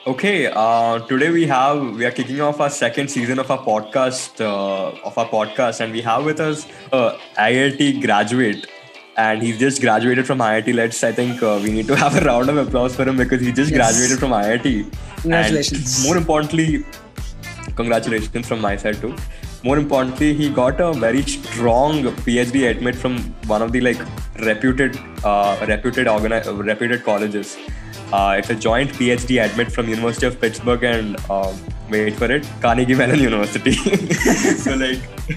Okay, today we are kicking off our second season of our podcast, and we have with us IIT graduate, and he's just graduated from IIT. I think we need to have a round of applause for him because he just graduated Yes. from IIT, and more Congratulations. importantly, congratulations from my side too. More importantly, he got a very strong PhD admit from one of the reputed colleges. It's a joint PhD admit from University of Pittsburgh and wait for it, Carnegie Mellon University. so like,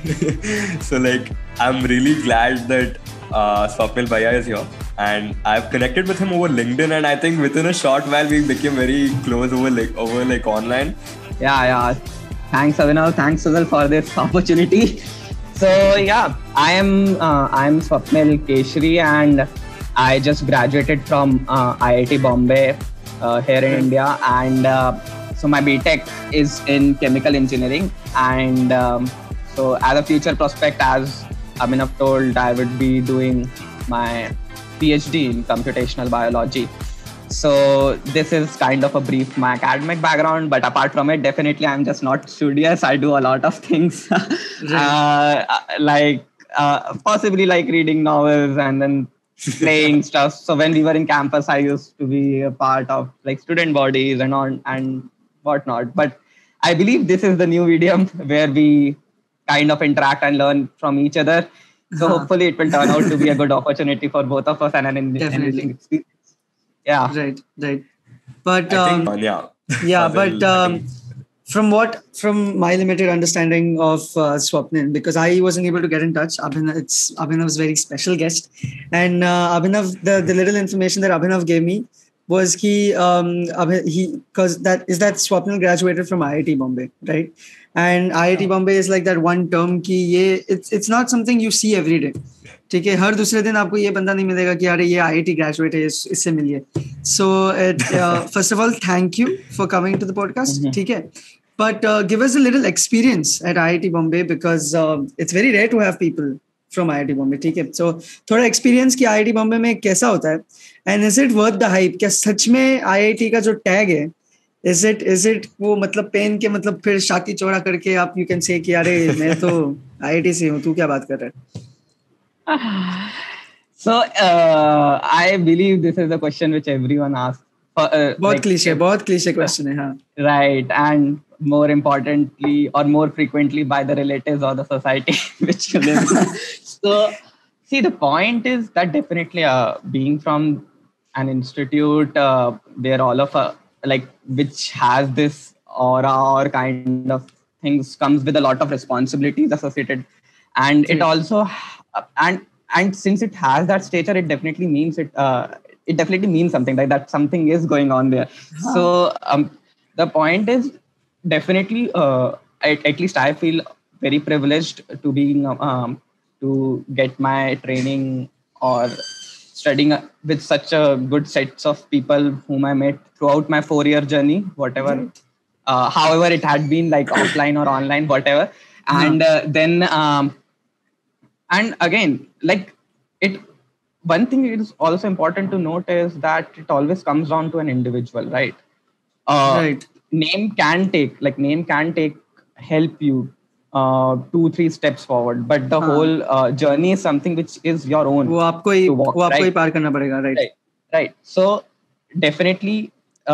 I'm really glad that Swapnil Bhaiya is here, and I've connected with him over LinkedIn, and I think within a short while we became very close over online. Yeah. Thanks, Abhinav. Thanks, Sujal, for this opportunity. So yeah, I'm Swapnil Keshri, and I just graduated from IIT Bombay here in India, and so my BTech is in chemical engineering, and so as a future prospect, as Abhinav told, I would be doing my PhD in computational biology. So this is kind of a brief my academic background, but apart from it, definitely I'm just not studious. I do a lot of things, like possibly like reading novels and then playing stuff. So when we were in campus, I used to be a part of like student bodies and on and whatnot. But I believe this is the new medium where we kind of interact and learn from each other. So hopefully it will turn out to be a good opportunity for both of us and an enriching experience. Yeah. Right. But I think, yeah, Fazil, but I think- from my limited understanding of Swapnil, because I wasn't able to get in touch. It's Abhinav's very special guest, and Abhinav, the little information that Abhinav gave me was because that Swapnil graduated from IIT Bombay, right? And IIT Bombay is like that one term कि ये it's not something you see every day. ठीक है, हर दूसरे दिन आपको ये बंदा नहीं मिलेगा कि यार ये IIT ग्रेजुएट है, इससे मिलिए. So first of all, thank you for coming to the podcast. ठीक है, but give us a little experience at IIT Bombay, because it's very rare to have people from IIT Bombay. ठीक है, so थोड़ा experience कि IIT Bombay में कैसा होता है, and is it worth the hype? क्या सच में IIT का जो tag है, is it वो मतलब पेन के मतलब फिर शाती चौड़ा करके आप you can say कि अरे मैं तो IIT से हूँ, तू क्या बात कर रहा है? So I believe this is the question which everyone asks. बहुत क्लीशे क्वेश्चन है. हाँ, right, and more importantly or more frequently by the relatives or the society which you live in. So see, the point is that definitely being from an institute where all of like which has this aura or kind of things comes with a lot of responsibilities associated, and it also and since it has that stature, it definitely means it definitely means something, like that something is going on there. So the point is definitely at least I feel very privileged to being to get my training or studying with such a good sets of people whom I met throughout my 4-year journey, whatever, however it had been, like offline or online, whatever. And then and again, like it, one thing is also important to note is that it always comes down to an individual, right? right. Name can take help you 2-3 steps forward, but the whole journey is something which is your own. वो आपको ही to walk, वो आपको ही right? पार करना पड़ेगा, Right. So definitely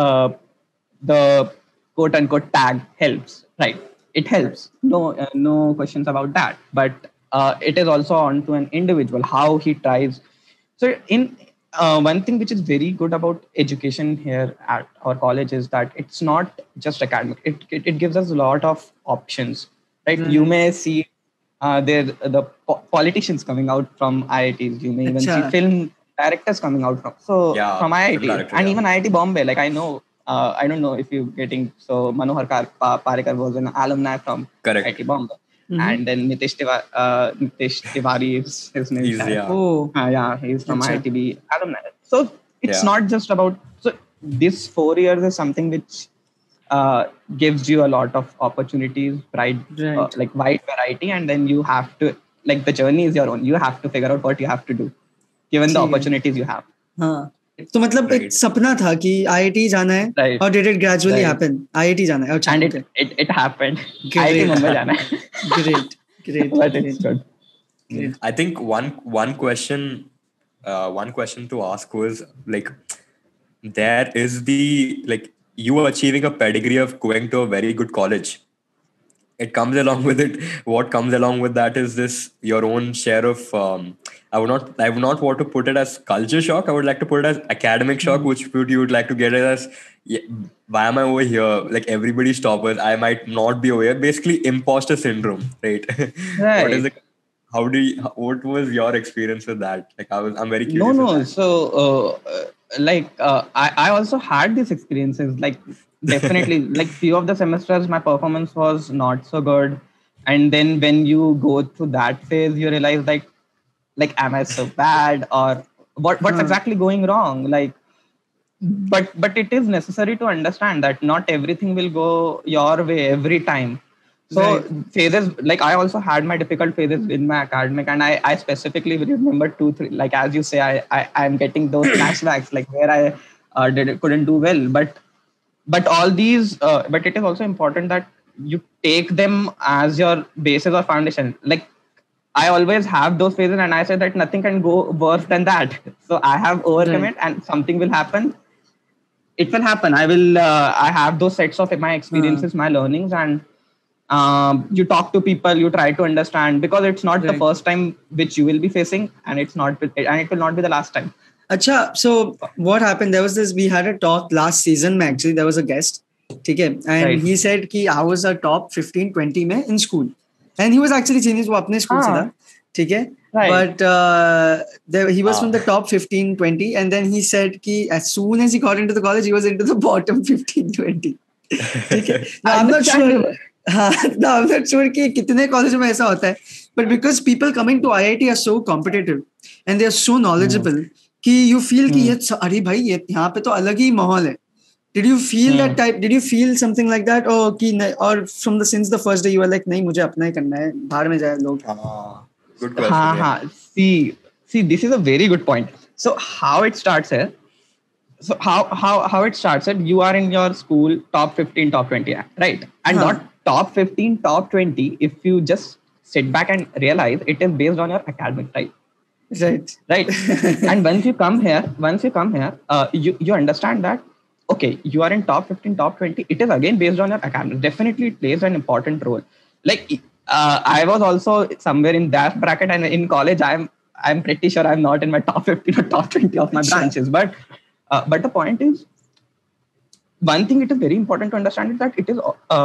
the quote unquote tag helps, right? It helps. No questions about that. But it is also on to an individual how he tries. So in one thing which is very good about education here at our college is that it's not just academic. It gives us a lot of options, right? You may see there the politicians coming out from IITs. You may even see film directors coming out from from IIT and even IIT Bombay. Like I know, I don't know if you're getting, so Manohar Parikar was an alumni from IIT Bombay. And then Nitish Tiwari is his name. He's from IITB alumni. So it's not just about, so this 4 years is something which gives you a lot of opportunities, like wide variety, and then you have to, like the journey is your own. You have to figure out what you have to do, given the opportunities you have. तो मतलब एक सपना था कि IIT जाना है, Right. or did it gradually Right. happen? IIT जाना है, अच्छा, And okay. it happened. Great. IIT Mumbai जाना है. Great. But it's good. Great. I think one question to ask was like, there is the like you are achieving a pedigree of going to a very good college. It comes along with it. What comes along with that is this your own share of. I would not want to put it as culture shock. I would like to put it as academic shock, which you would like to get it as. Yeah, why am I over here? Like everybody's toppers, I might not be over here. Basically, imposter syndrome, right? Right. What is it? How do you? What was your experience with that? Like, I'm very curious. No. So, I also had these experiences. Like, definitely, like few of the semesters, my performance was not so good, and then when you go through that phase, you realize like, am I so bad, or what's exactly going wrong? Like, but it is necessary to understand that not everything will go your way every time. So phases, like I also had my difficult phases in my academic, and I specifically remember 2-3, like as you say, I'm getting those flashbacks, like where I couldn't do well, but all these, but it is also important that you take them as your basis or foundation. Like I always have those phases, and I say that nothing can go worse than that. So I have overcome it, and something will happen. It will happen. I have those sets of my experiences, my learnings, and you talk to people, you try to understand, because it's not the first time which you will be facing, and it will not be the last time. Acha, so what happened? There was this. We had a talk last season. Actually, there was a guest, okay, and he said कि I was a top 15-20 में in school, and he was actually genius. वो अपने school से था, okay. Right. But he was from the top 15-20, and then he said कि as soon as he got into the college, he was into the bottom 15-20. Okay. Now, I'm not sure. No, I'm not sure कि कितने college में ऐसा होता है, but because people coming to IIT are so competitive and they are so knowledgeable कि you feel कि ये अरे भाई ये यहाँ पे तो अलग ही माहौल है. Did you feel that type? Did you feel something like that? Or from since the first day you were like नहीं मुझे अपना ही करना है, बाहर में जाए लोग. Good question. Yeah. See, this is a very good point. So how it starts here? So how it starts it? You are in your school top 15, top 20, right? And not top 15, top 20. If you just sit back and realize it is based on your academic, right? Right. And once you come here, you understand that okay, you are in top 15, top 20. It is again based on your academic. Definitely, it plays an important role. Like I was also somewhere in that bracket, and in college, I'm pretty sure I'm not in my top 15 or top 20 of my branches, but the point is, one thing it is very important to understand is that it is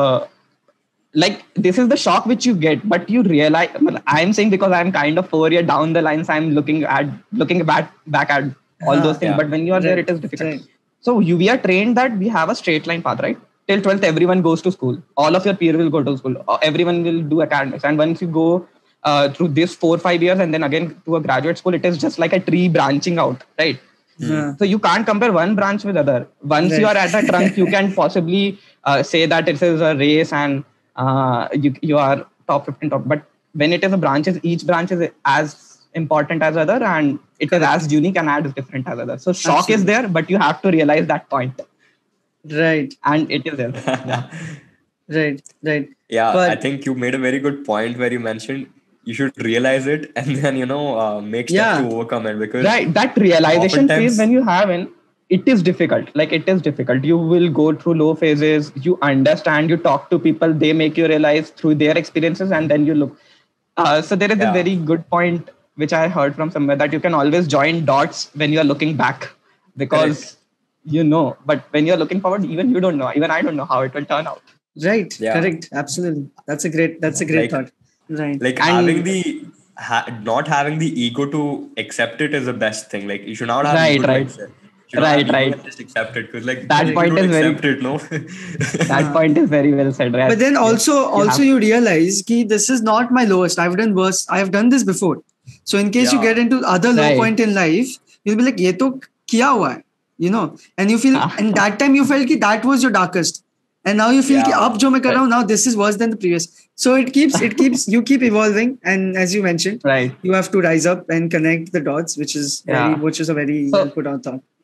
like this is the shock which you get, but you realize. I'm saying because I'm kind of 4 years down the line, so I'm looking back at all those things. But when you are there, it is difficult. So we are trained that we have a straight line path, right? Till 12th, everyone goes to school. All of your peers will go to school. Everyone will do academics, and once you go through this 4-5 years, and then again to a graduate school, it is just like a tree branching out, right? So you can't compare one branch with other. Once you are at a trunk, you can possibly say that it is a race, and you are top 15 top. But when it is a branches, each branch is as important as other, and it is as unique and as different as other. So shock is there, but you have to realize that point. Right. And it is there. Yeah. Right. Yeah, but I think you made a very good point where you mentioned you should realize it and then make steps to overcome it, because that realization phase when you have it is difficult. Like it is difficult. You will go through low phases. You understand. You talk to people. They make you realize through their experiences, and then you look. So there is a very good point which I heard from somewhere, that you can always join dots when you are looking back, because but when you're looking forward, even you don't know. Even I don't know how it will turn out. Right. Yeah. Correct. Absolutely. That's a great thought. Right. Like having not having the ego to accept it is the best thing. Like you should not have ego to accept. Right. Just accept it, because like that point is very. That point is very well said. Right? But then also you realize that this is not my lowest. I've done worse. I've done this before. So in case you get into other low point in life, you'll be like, "Ye to kiya hua hai," and you feel. And that time you felt that was your darkest. And now you feel ab jo main kar raha hu, now this is worse than the previous. So it keeps you keep evolving, and as you mentioned, you have to rise up and connect the dots, which is a very well put out thought.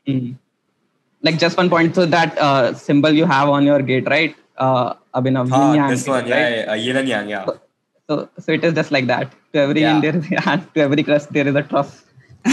Mm. Like just one point, so that symbol you have on your gate, right? Abhinav, yin yang, This one, right? yeah, yin and yang, yeah. So it is just like that. To every yin there is and to every crust there is a trough.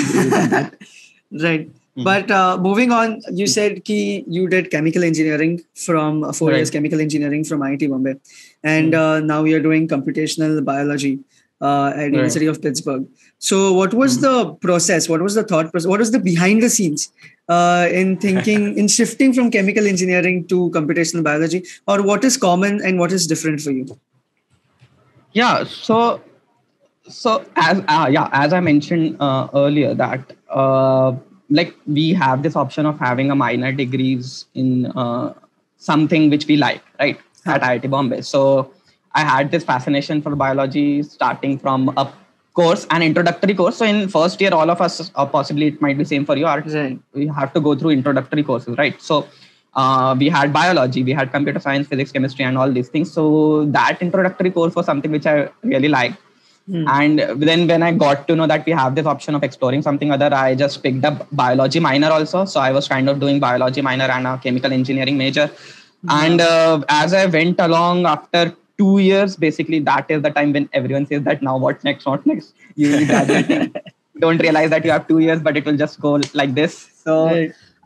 Right. But moving on, you said ki you did chemical engineering from 4 years chemical engineering from IIT Bombay, and now you're doing computational biology at University of Pittsburgh. So what was the process? What was the thought process? What was the behind the scenes in thinking, in shifting from chemical engineering to computational biology? Or what is common and what is different for you? Yeah. So as I mentioned earlier, that like we have this option of having a minor degrees in something which we like, right? At IIT Bombay. So I had this fascination for biology starting from a course, an introductory course. So in first year, all of us, or possibly it might be same for you, we have to go through introductory courses, right? So we had biology, we had computer science, physics, chemistry, and all these things. So that introductory course was something which I really liked. And then when I got to know that we have this option of exploring something other, I just picked up biology minor also. So I was kind of doing biology minor and a chemical engineering major. And as I went along, after 2 years, basically that is the time when everyone says that now what next, what next? You will be graduating. Don't realize that you have 2 years, but it will just go like this. So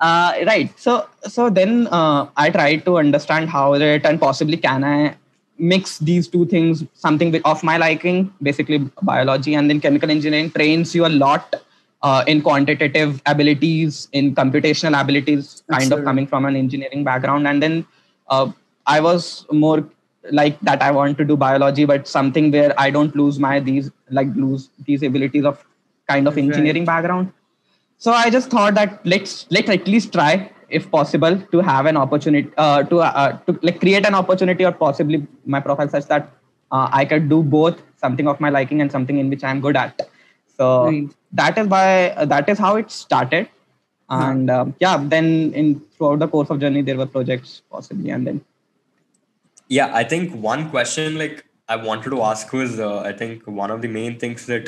So then I tried to understand how it, and possibly can I mix these two things, something of my liking, basically biology, and then chemical engineering trains you a lot in quantitative abilities, in computational abilities, kind of coming from an engineering background. And then I was more like that I want to do biology, but something where I don't lose these abilities of kind of engineering background. So I just thought that let's at least try, if possible, to have an opportunity to like create an opportunity, or possibly my profile such that I could do both, something of my liking and something in which I'm good at. So that is how it started. And then throughout the course of journey, there were projects possibly, and then. Yeah, I think one question like I wanted to ask was, I think one of the main things that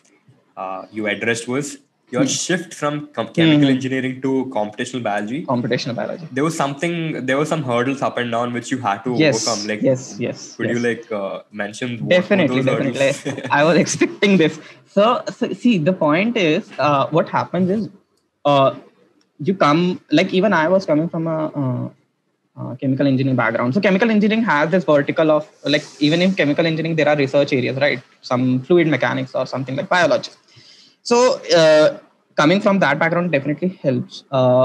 you addressed was your shift from chemical engineering to computational biology. There was some hurdles up and down which you had to overcome. Like, could you like mention what definitely those hurdles? I was expecting this. So see, the point is, what happens is, you come, like even I was coming from a chemical engineering background. So chemical engineering has this vertical of, like, even in chemical engineering there are research areas, right? Some fluid mechanics or something like biology. So coming from that background definitely helps.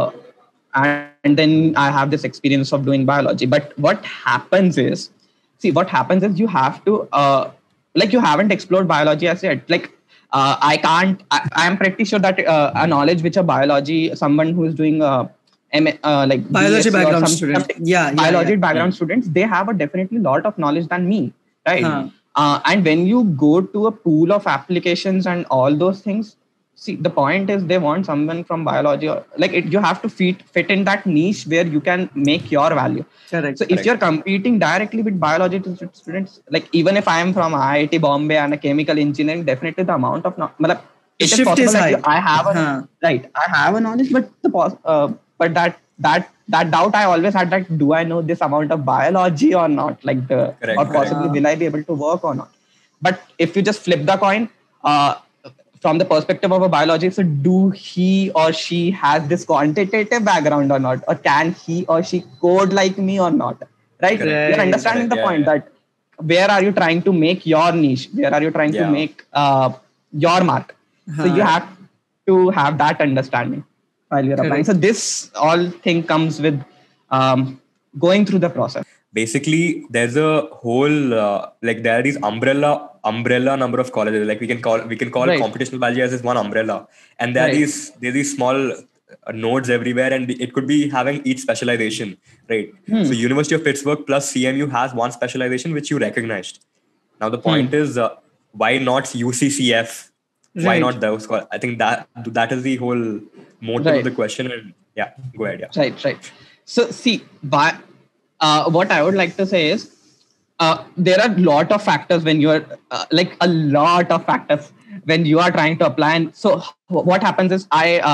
And then I have this experience of doing biology. But what happens is you have to, you haven't explored biology as yet. Like, I am pretty sure that a knowledge which a biology, someone who is doing like biology BSc background students, biology background students, they have a definitely lot of knowledge than me, right? And when you go to a pool of applications and all those things, see, the point is they want someone from biology, or like you have to fit in that niche where you can make your value. Correct. So if you're competing directly with biology students, like even if I am from IIT Bombay and a chemical engineering, definitely the amount of the shift is high. I have a knowledge, but that doubt I always had, that do I know this amount of biology or not, like or possibly will I be able to work or not. But if you just flip the coin, from the perspective of a biologist, so do he or she has this quantitative background or not, or can he or she code like me or not, right? You're understanding the point that where are you trying to make your niche, where are you trying to make your mark. So you have to have that understanding while you're applying. So this all thing comes with going through the process. Basically, there's a whole there are these umbrella number of colleges. Like we can call computational biology as this one umbrella, and there are these small nodes everywhere, and it could be having each specialization, right? So University of Pittsburgh plus CMU has one specialization which you recognized. Now the point is, why not UCCF? Why not those? I think that is the whole motive of the question. And go ahead. Right. So see, what I would like to say is, there are a lot of factors when you are when you are trying to apply. And so what happens is,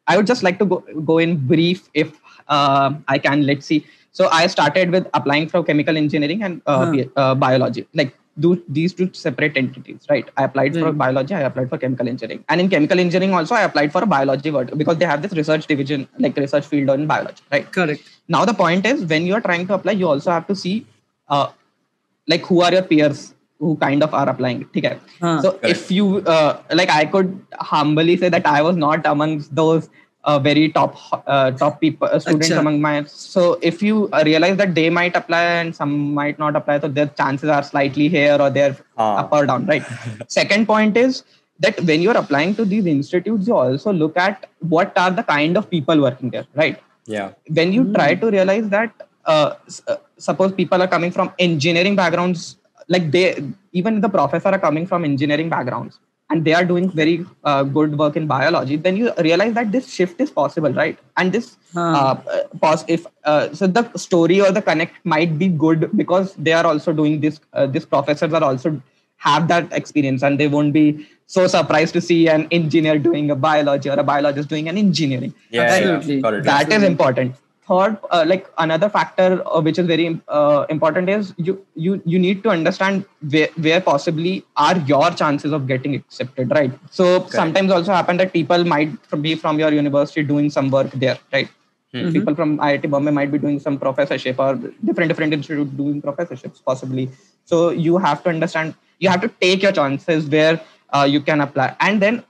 I would just like to go in brief if I can. Let's see. So I started with applying for chemical engineering and biology. Like these two separate entities, right? I applied for biology, I applied for chemical engineering. And in chemical engineering also, I applied for a biology word because they have this research division, like research field on biology, right? Correct. Now the point is, when you are trying to apply, you also have to see like who are your peers who kind of are applying. Okay. So if you like, I could humbly say that I was not amongst those very top people students among my. So if you realize that they might apply and some might not apply, so their chances are slightly here or there up or down, right? Second point is that when you're applying to these institutes, you also look at what are the kind of people working there, right? Yeah. When you try to realize that suppose people are coming from engineering backgrounds, like even the professor are coming from engineering backgrounds and they are doing very good work in biology, then you realize that this shift is possible, right? And this so the story or the connect might be good because they are also doing this. These professors are also have that experience and they won't be so surprised to see an engineer doing a biology or a biologist doing an engineering. Yeah, absolutely. Yeah. That is important. Third, like another factor which is very important is you need to understand where possibly are your chances of getting accepted, right? So sometimes also happen that people might be from your university doing some work there, right? People from IIT Bombay might be doing some professorship or different institutes doing professorships possibly. So you have to understand, you have to take your chances where you can apply. And then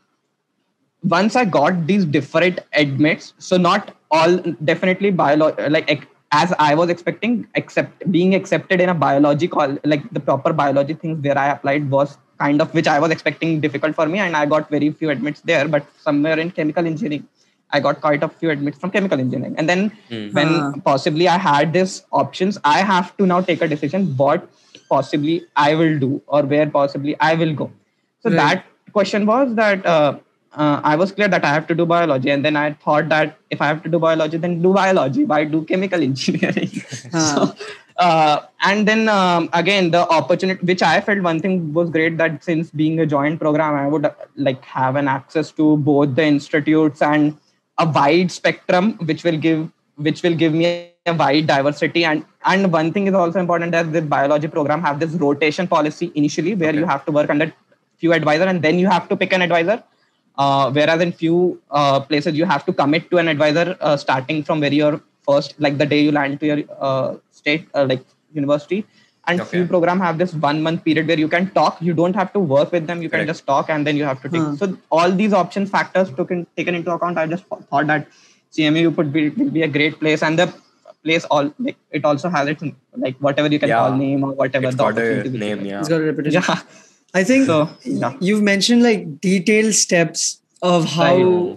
once I got these different admits, so not all definitely like as I was expecting, being accepted in a biology like the proper biology things where I applied was kind of which I was expecting difficult for me, and I got very few admits there. But somewhere in chemical engineering, I got quite a few admits from chemical engineering. And then when possibly I had these options, I have to now take a decision what possibly I will do or where possibly I will go. So that question was that I was clear that I have to do biology. And then I thought that if I have to do biology, then do biology. Why do chemical engineering? So, and then again, the opportunity, which I felt one thing was great, that since being a joint program, I would like have an access to both the institutes and a wide spectrum, which will give me a wide diversity. And one thing is also important that the biology program have this rotation policy initially, where you have to work under few advisors and then you have to pick an advisor. Whereas in few places you have to commit to an advisor starting from very your first, like the day you land to your state like university. And few program have this 1 month period where you can talk. You don't have to work with them. You can just talk and then you have to take. So all these options factors taken into account. I just thought that CMU will be a great place, and the place it also has its like whatever you can call name or whatever. It's got a name. Yeah, it's got a reputation. Yeah. I think you've mentioned like detailed steps of how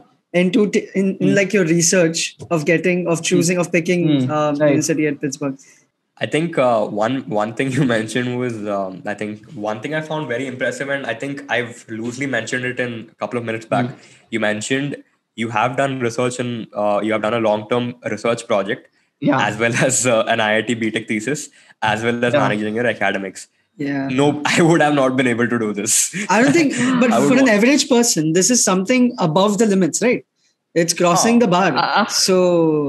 in like your research of choosing of picking university at Pittsburgh. I think one thing you mentioned was I think one thing I found very impressive, and I think I've loosely mentioned it in a couple of minutes back. You mentioned you have done research and you have done a long-term research project, as well as an IIT BTech thesis, as well as managing your academics. Yeah. No, I would have not been able to do this. I don't think, but for an average person, this is something above the limits, right? It's crossing the bar. So,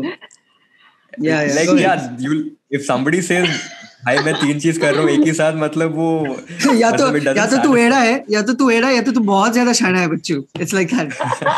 if somebody says, "Hi, मैं 3 चीज कर रहा हूँ एक ही साथ," मतलब वो या तो तू एड़ा है या तो तू बहुत ज्यादा शाना है बच्चू. It's like that.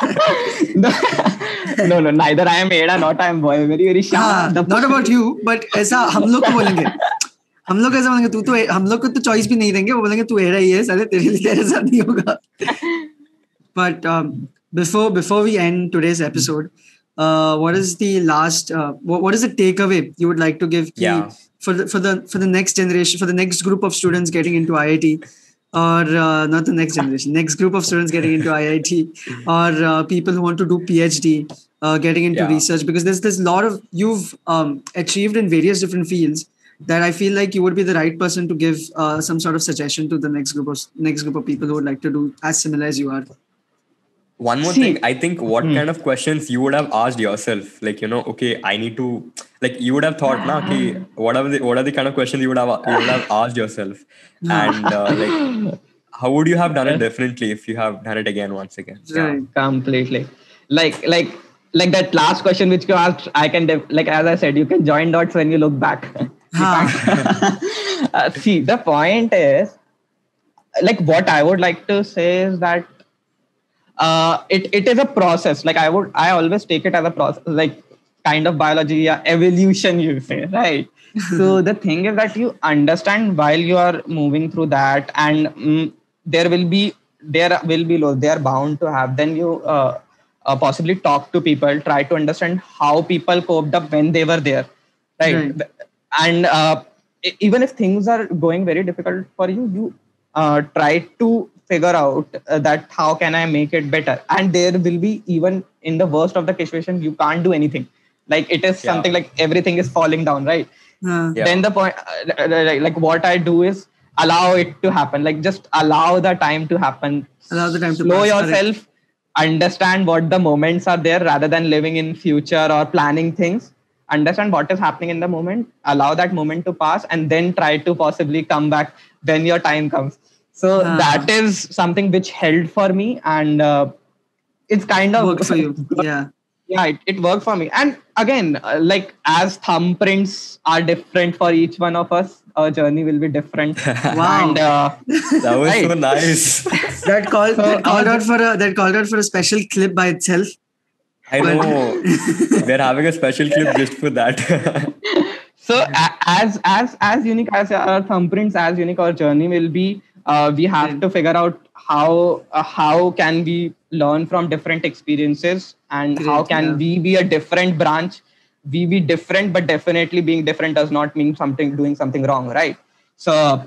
No, neither I am एड़ा, not I am boy. Very sharp. Not about you, but ऐसा हम लोग को बोलेंगे. हम लोग ऐसा बोलेंगे, तू तो हम लोग को तो चॉइस भी नहीं देंगे, वो बोलेंगे तू एड़ा ही है, साले तेरे साथ नहीं होगा. But before we end today's episode, what is the last what is the takeaway you would like to give for the next generation, for the next group of students getting into IIT, or not the next generation, next group of students getting into IIT, or people who want to do PhD, getting into research, because there's a lot of you've achieved in various different fields that I feel like you would be the right person to give some sort of suggestion to the next group of people who would like to do as similar as you are. One more thing, I think what kind of questions you would have asked yourself, like, okay, I need to, like, you would have thought, okay, what are the kind of questions you would have asked yourself, and like, how would you have done it differently if you have done it again once again? Completely. Like like that last question which you asked, I can like as I said, you can join dots when you look back. See, the point is, like what I would like to say is that it is a process. Like I always take it as a process, like kind of biology, evolution, you say, right? So the thing is that you understand while you are moving through that, and there will be lows. They are bound to have. Then you possibly talk to people, try to understand how people coped up when they were there, right? And even if things are going very difficult for you, you try to figure out that how can I make it better. And there will be, even in the worst of the situation, you can't do anything. Like it is something like everything is falling down, right? Then the point, like what I do is allow it to happen. Like just allow the time to happen. Allow the time to slow pass. yourself. Understand what the moments are there rather than living in future or planning things. Understand what is happening in the moment. Allow that moment to pass, and then try to possibly come back when your time comes. So that is something which held for me, and it's kind of worked for you. Yeah, it worked for me. And again, like as thumbprints are different for each one of us, our journey will be different. Wow, and, that was right. so nice. that called out for a special clip by itself. I know. We're having a special clip just for that. So as unique as our thumbprints, as unique our journey will be, we have to figure out how can we learn from different experiences, and how can we be a different branch. We be different, but definitely being different does not mean doing something wrong, right? So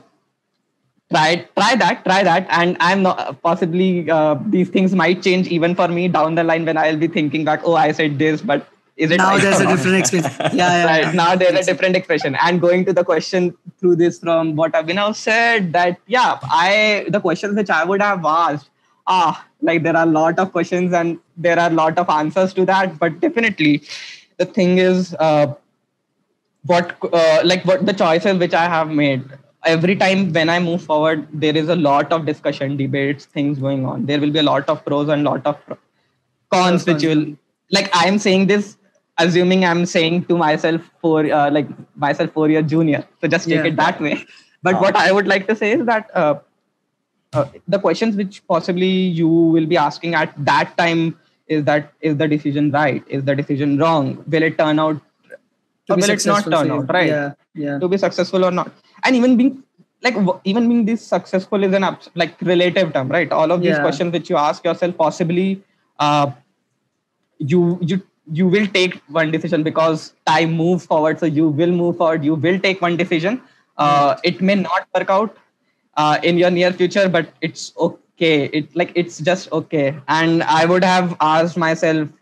try that, and I'm not possibly these things might change even for me down the line when I'll be thinking back, oh, I said this, but is it now right? There's a different experience. Right, now there's a different expression. And going to the question through this from what Abhinav said, that the questions which I would have asked, like there are a lot of questions and there are a lot of answers to that, but definitely the thing is what the choices which I have made. Every time when I move forward, there is a lot of discussion, debates, things going on. There will be a lot of pros and lot of cons, which will, like I'm saying this, assuming I'm saying to myself myself 4-year junior. So just take it that way. But what I would like to say is that the questions which possibly you will be asking at that time is the decision right? Is the decision wrong? Will it turn out or will it not turn out, right? To be successful or not. And even being this successful is an relative term, right? All of these questions which you ask yourself, possibly you will take one decision because time moves forward. So you will move forward. You will take one decision. It may not work out in your near future, but it's okay. It's just okay. And I would have asked myself,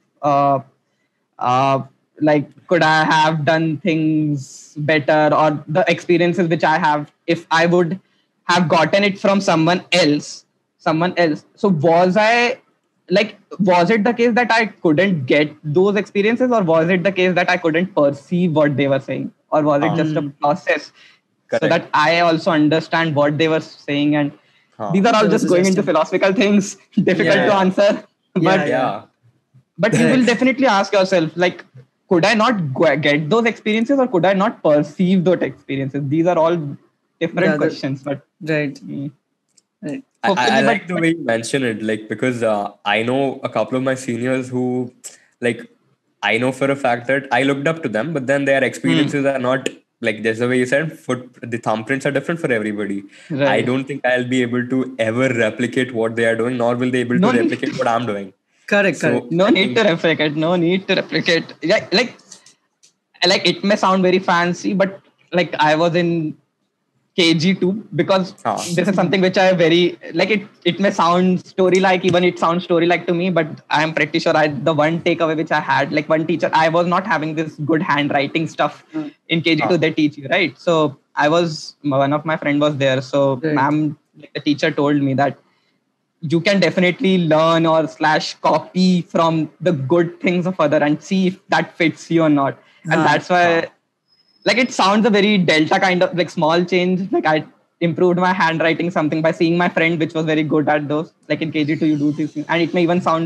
could I have done things better, or the experiences which I have, if I would have gotten it from someone else. So was it the case that I couldn't get those experiences, or was it the case that I couldn't perceive what they were saying, or was it just a process? Correct. So that I also understand what they were saying. And these are all just going into philosophical things, difficult to answer. But you will definitely ask yourself, could I not get those experiences, or could I not perceive those experiences? These are all different questions. But right. I like the way you mention it, because I know a couple of my seniors who, I know for a fact that I looked up to them, but then their experiences are not, just the way you said, the thumbprints are different for everybody. Right. I don't think I'll be able to ever replicate what they are doing, nor will they be able to replicate what I'm doing. Correct. No need to replicate. Yeah, it may sound very fancy, but I was in KG2 because this is something which I very it may sound story-like, even it sounds story-like to me, but I am pretty sure the one takeaway which I had, one teacher, I was not having this good handwriting stuff in KG2 they teach you, right? So one of my friend was there. So ma'am, the teacher told me that you can definitely learn or / copy from the good things of other and see if that fits you or not. And that's why it sounds a very delta kind of small change. I improved my handwriting something by seeing my friend which was very good at those. In KG2 you do this thing, and it may even sound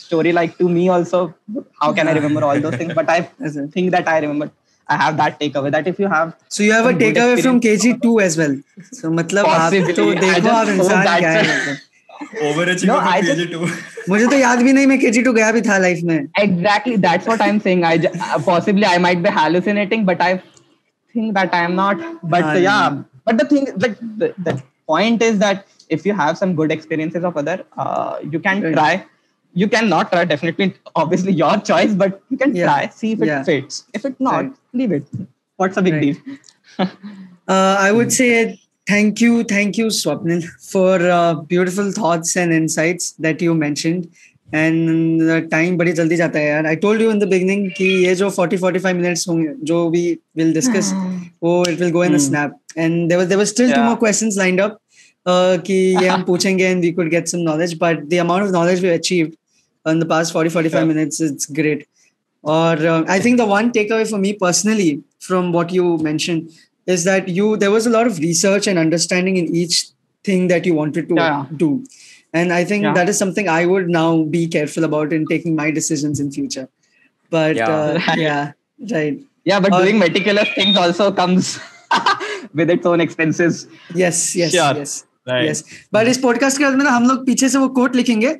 story like to me also. How can I remember all those things? But I That's it. think that I remember. I have that takeaway that if you have So you have a some good takeaway from experience- KG2 as well. So मतलब आप Possibly. तो I देखो just आप hope इंसान that's क्या है a- मतलब. Overachiever No, for I just- KG2. मुझे तो याद भी नहीं मैं KG2 गया भी था लाइफ में. Exactly, that's what I'm saying. Possibly I might be hallucinating, but I think that I am not. But Yeah. but the thing, like the point is that if you have some good experiences of other, you can Right. try. You cannot try, definitely, obviously your choice, but you can Yeah. try, see if it Yeah. fits. If it not, Right. leave it. What's the big Right. deal? I would say thank you, Swapnil, for beautiful thoughts and insights that you mentioned. And time बड़ी जल्दी जाता है यार. I told you in the beginning कि ये जो 40-45 minutes होंगे जो we will discuss, वो it will go in a snap. And there was still 2 Yeah. more questions lined up कि ये हम पूछेंगे and we could get some knowledge. But the amount of knowledge we achieved in the past 40-45 minutes, it's great. Or I think the one takeaway for me personally from what you mentioned is that there was a lot of research and understanding in each thing that you wanted to Yeah. do. And I think Yeah. that is something I would now be careful about in taking my decisions in future. But Yeah. Right. yeah, right. Yeah, but Or- doing meticulous things also comes with its own expenses. Yes. Sure. Right. Yes. But इस podcast के बाद में ना हम लोग पीछे से वो quote लिखेंगे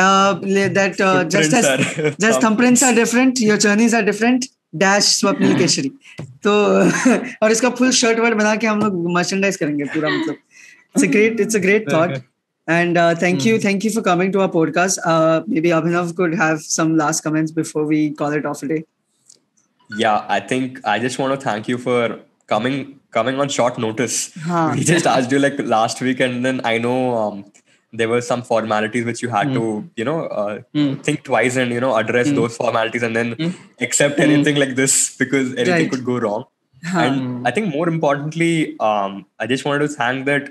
that just Footprints as are- just thumbprints are different, your journeys are different. Dash Swapnil Keshari. तो और इसका full shirt वर्ड बना के हम लोग merchandise करेंगे पूरा मतलब. It's a great thought. And thank you for coming to our podcast. Maybe Abhinav could have some last comments before we call it off a day. Yeah, I think I just want to thank you for coming on short notice. Huh. We just asked you like last week, and then I know there were some formalities which you had to think twice and address those formalities and then accept anything like this because anything Right. could go wrong. Huh. And I think more importantly, I just wanted to thank that.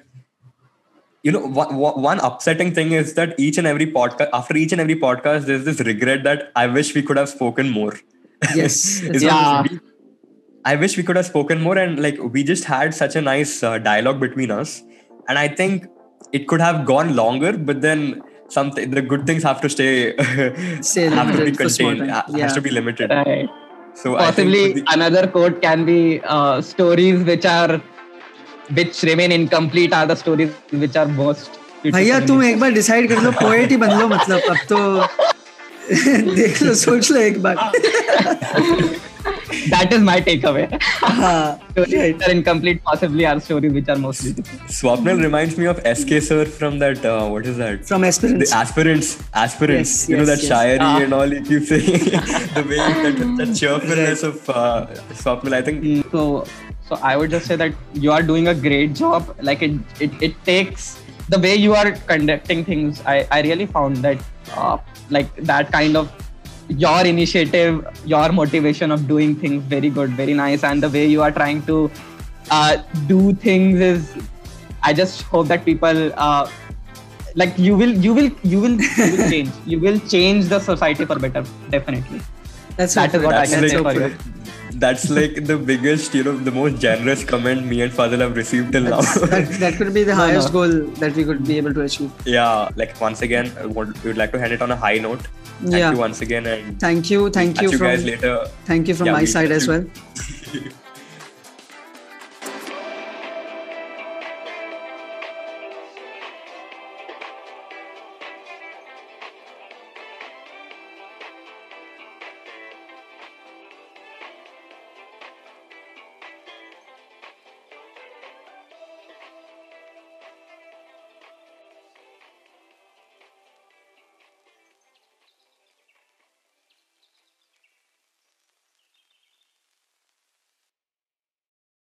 One upsetting thing is that after each and every podcast, there's this regret that I wish we could have spoken more. Yes. Yeah. I wish we could have spoken more, and like we just had such a nice dialogue between us, and I think it could have gone longer, but then the good things have to stay have to be limited for small contained, time. has to Yeah. be limited. Right. So I Possibly think another quote can be stories which remain incomplete are the stories which are most beautiful. भैया तुम एक बार decide कर लो poet ही बन लो मतलब अब तो देख लो सोच लो एक बार. That is my takeaway. हाँ, Stories right. which are incomplete possibly are stories which are most beautiful. Swapnil reminds me of SK sir from that what is that? From The aspirants. aspirants. Yes, you know that yes. shayari and all you keep saying. The way that cheerfulness of Swapnil, I think. So I would just say that you are doing a great job. Like it takes the way you are conducting things. I really found that like that kind of your initiative, your motivation of doing things very good, very nice, and the way you are trying to do things is. I just hope that people like you will change. You will change the society for better. Definitely. That's That is what I That's can like- say for you. That's like the biggest, the most generous comment me and Fazil have received till now. that could be the highest goal that we could be able to achieve. Yeah, like once again, we would like to end it on a high note. Thank Yeah. you once again, and Thank you catch you from guys later. thank you from Yeah, my we- side as well.